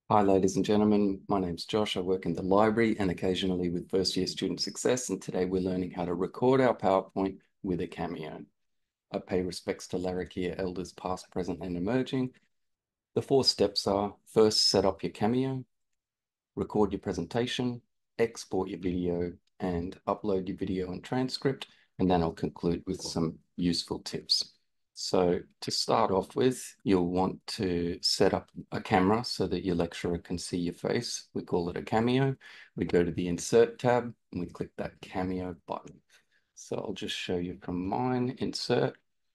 Hi, ladies and gentlemen. My name's Josh. I work in the library and occasionally with first year student success. And today we're learning how to record our PowerPoint with a Cameo. I pay respects to Larrakia elders past, present, and emerging. The 4 steps are: first, set up your Cameo, record your presentation, export your video, and upload your video and transcript. And then I'll conclude with some useful tips. So to start off with, you'll want to set up a camera so that your lecturer can see your face. We call it a Cameo. We go to the Insert tab and we click that Cameo button. So I'll just show you from mine. Insert,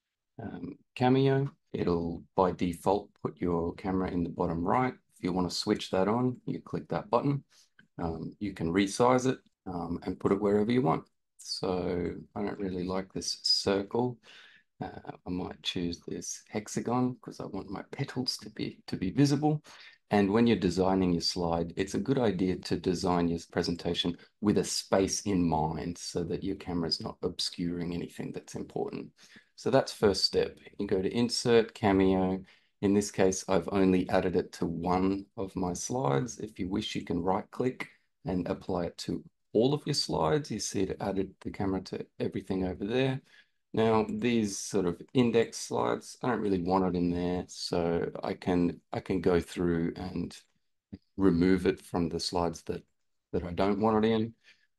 Cameo. It'll by default put your camera in the bottom right. If you want to switch that on, you click that button. You can resize it and put it wherever you want. So I don't really like this circle. I might choose this hexagon because I want my petals to be visible. And when you're designing your slide, it's a good idea to design your presentation with a space in mind so that your camera's not obscuring anything that's important. So that's first step. You go to Insert, Cameo. In this case, I've only added it to one of my slides. If you wish, you can right-click and apply it to all of your slides. You see it added the camera to everything over there. Now, these sort of index slides, I don't really want it in there, so I can go through and remove it from the slides that I don't want it in.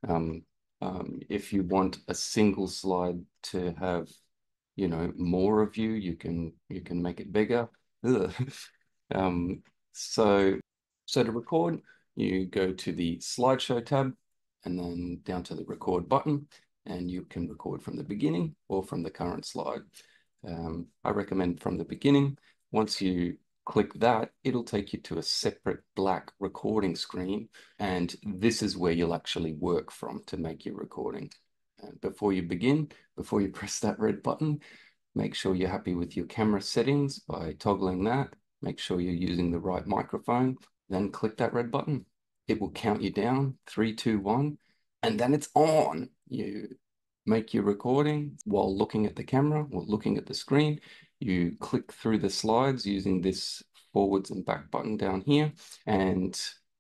If you want a single slide to have, more of you, you can make it bigger. Um, so to record, you go to the slideshow tab and then down to the record button, and you can record from the beginning or from the current slide. I recommend from the beginning. Once you click that, it'll take you to a separate black recording screen, and this is where you'll actually work from to make your recording. Before you begin, before you press that red button, make sure you're happy with your camera settings by toggling that. Make sure you're using the right microphone, then click that red button. It will count you down, 3, 2, 1, and then it's on. You make your recording while looking at the camera or looking at the screen. You click through the slides using this forwards and back button down here, and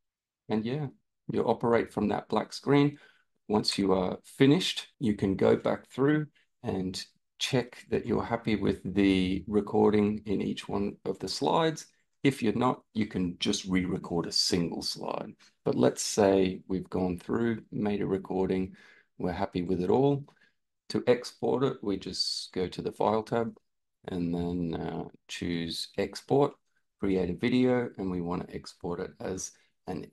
yeah, you operate from that black screen. Once you are finished, you can go back through and check that you're happy with the recording in each one of the slides. If you're not, you can just re-record a single slide. But let's say we've gone through, made a recording, we're happy with it all. To export it, we just go to the File tab and then choose Export, create a video, and we want to export it as an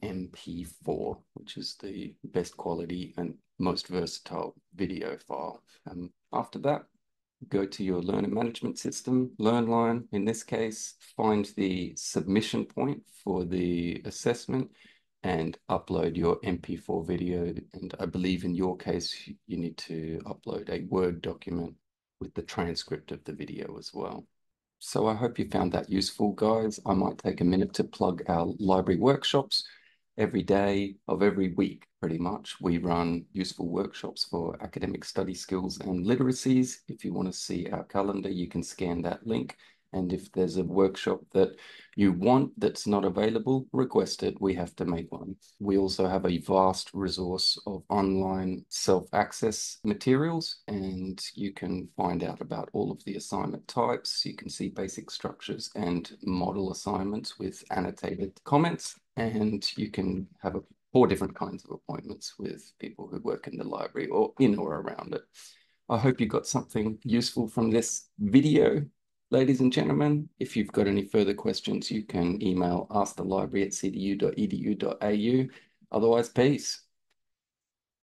MP4, which is the best quality and most versatile video file. After that, go to your learner management system, LearnLine. In this case, find the submission point for the assessment and upload your MP4 video. And I believe in your case, you need to upload a Word document with the transcript of the video as well. So I hope you found that useful, guys. I might take a minute to plug our library workshops. Every day of every week, pretty much, we run useful workshops for academic study skills and literacies. If you want to see our calendar, you can scan that link. And if there's a workshop that you want that's not available, request it. We have to make one. We also have a vast resource of online self-access materials, and you can find out about all of the assignment types. You can see basic structures and model assignments with annotated comments, and you can have 4 different kinds of appointments with people who work in the library or in or around it. I hope you got something useful from this video. Ladies and gentlemen, if you've got any further questions, you can email askthelibrary@cdu.edu.au. Otherwise, peace.